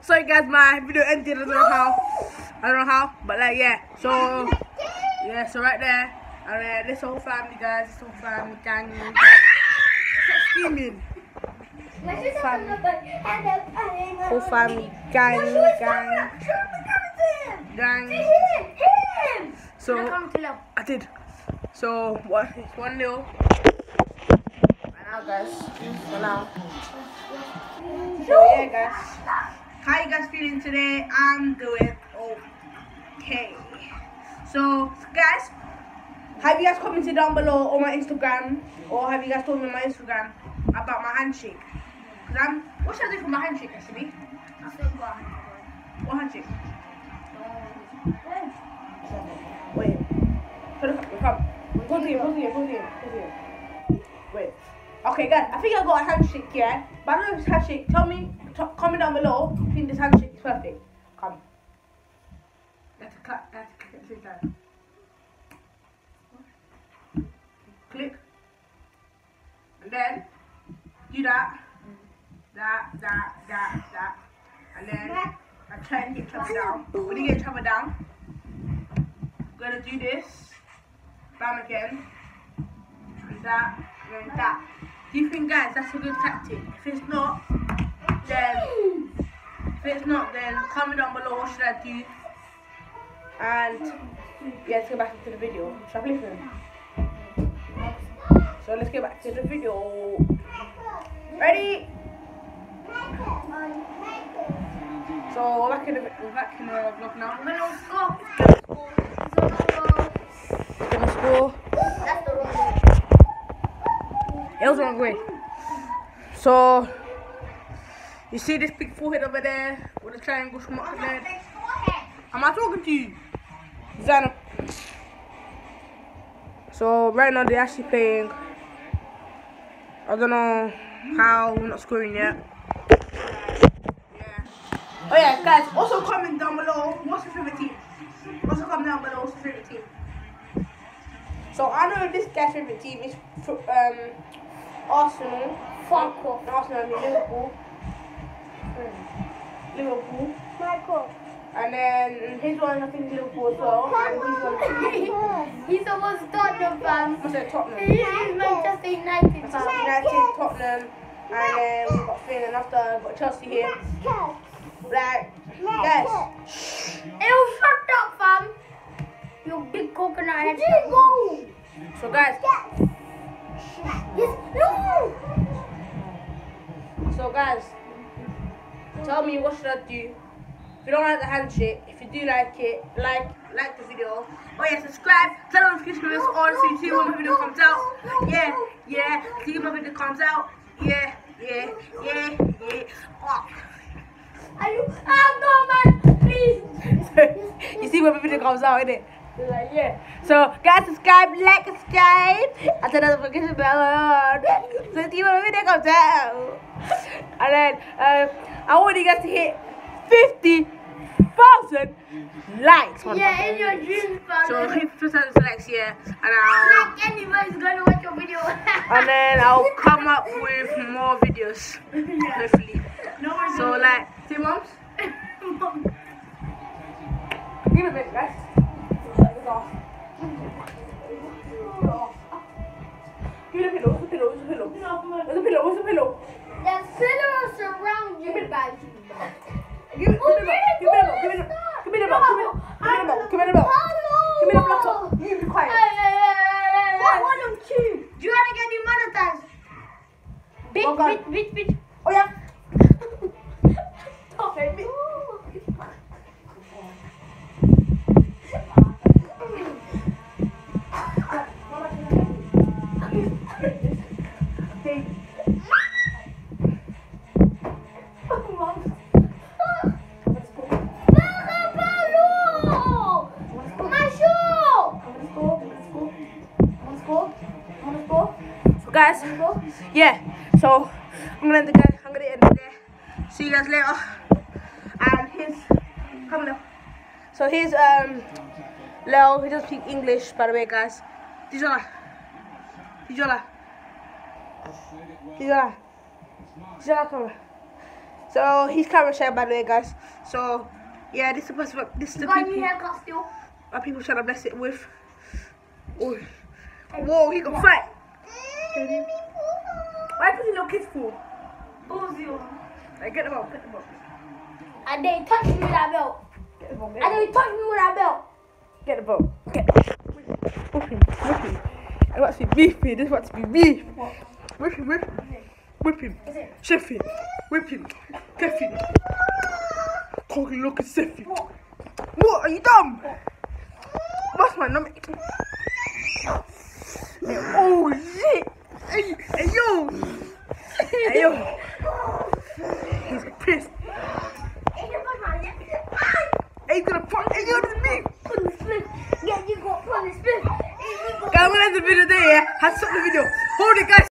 sorry guys, my video ended. I don't know how, but like yeah. So yeah, so right there, and this whole family, guys, this whole family gang. Stop screaming. Whole family gang. So I did. So what? It's 1-0. Right now, guys. For now. So yeah, guys. How you guys feeling today? I'm doing okay. So guys, have you guys commented down below on my Instagram, or have you guys told me on my Instagram about my handshake? Cause what should I do for my handshake, actually? What handshake? Wait. Come. Put here. Wait. Okay, guys. I think I got a handshake, yeah. But I don't know if it's handshake. Tell me. Comment down below if you think this handshake is perfect. Come. That's a cut. Click. And then do that. That. And then I try and get each other down. When you get each other down, I'm gonna do this. Bam again. And that. And then that. Do you think, guys, that's a good tactic? If it's not, then comment down below what should I do. And yeah, let's get back into the video. Shall I play for him? So let's get back to the video. Ready? So we're back in the vlog now. We're gonna score. Gonna score. That's the wrong way. It was the wrong way. So you see this big forehead over there with a triangle smock there. Am I talking to you? Zana. So right now they're actually playing. I don't know how, we're not scoring yet. Yeah. Oh yeah, guys, also comment down below what's your favorite team. Also comment down below what's your favorite team. So I know this guy's favorite team is Arsenal. Fuck off. Arsenal and Liverpool. Michael. And then his one I think Liverpool as well. And his one He's almost Tottenham fan. I said Tottenham. He's Manchester United Manchester fan. United, Tottenham, and then we've got Finn, and after we've got Chelsea here. Like, guys. Ew, shut up, fam. You big coconut head. So guys. Yes. No. So guys, tell me what should I do. If you don't like the handshake, if you do like it, like the video. Oh yeah, subscribe, turn on notification bells on so you see when my video comes out. Yeah, see when my video comes out. Yeah. Oh. Are you? Oh no, man, please. You see when my video comes out, innit? Like, yeah. So guys, subscribe, and turn on the notification bell on so you see when my video comes out. And then I want you guys to hit 50,000 likes. Yeah, in your dreams, fam. So hit 50,000 likes, yeah, and Like anybody's gonna watch your video. and then I'll come up with more videos, hopefully. So like, see moms? Give it a bit, guys. Give it a pillow. Where's the pillow? There's pillows around you, guys. Give me the block. You be quiet. What don't you? Do you want to get demonetized? Bitch. Oh yeah. Guys, yeah, so I'm gonna end it there. See you guys later. And here's come now. So here's Leo, he doesn't speak English, by the way, guys. Dijola, come on. So he's camera shy, by the way, guys. So yeah, this is the Got new people haircut still. my people trying to bless it with. Oh. Whoa, he got fight. Why put your little kids for? Hey, get them out, get them out. And they touch me with that belt. Get them out, And they touch me with that belt. get them out. Get whip him, whip him. I want to be beefy, this wants to be beef. Whip him, whip him. Chef him, whip him, kef him. Talking look at Seffy. What, are you dumb? What's my number? Oh shit! Hey yo! Hey yo! He's pissed. Hey, he's gonna fuck. Hey yo, this is me! Yeah, you got put on the spin. Guys, I'm gonna end the video there, yeah? Have stopped the video. Hold it, guys.